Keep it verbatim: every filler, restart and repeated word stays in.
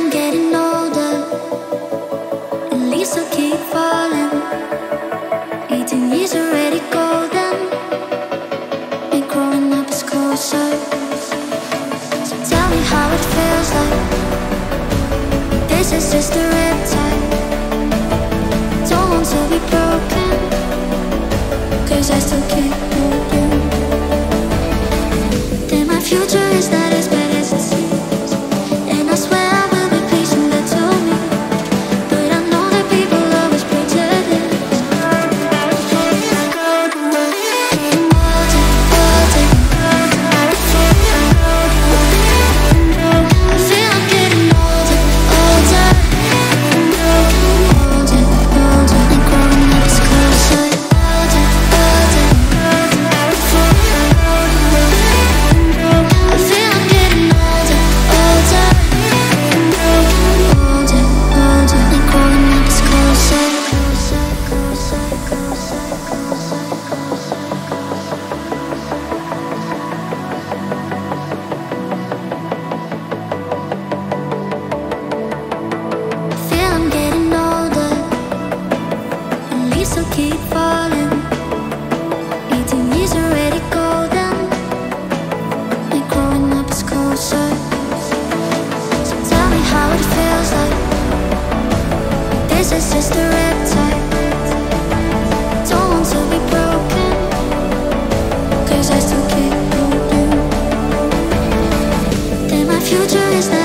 getting older, at least I'll keep falling. Eighteen years already golden, and growing up is closer. So tell me how it feels like. This is just a riptide. Don't want to be broken, 'cause I still keep moving. Then my future is not as bad as it seems, and I swear I will be patient, that told me. But I know that people always pretend it. I feel I'm getting older, older, older, older, and growing up is closer. Older, older, I feel I'm getting older, older, older, older, and growing up is closer. I feel I'm getting older, at least I'll keep falling. Eighteen years already golden, and growing up is closer. So tell me how it feels like. This is just a riptide. Don't want to be broken, 'cause I still keep moving. Then my future is not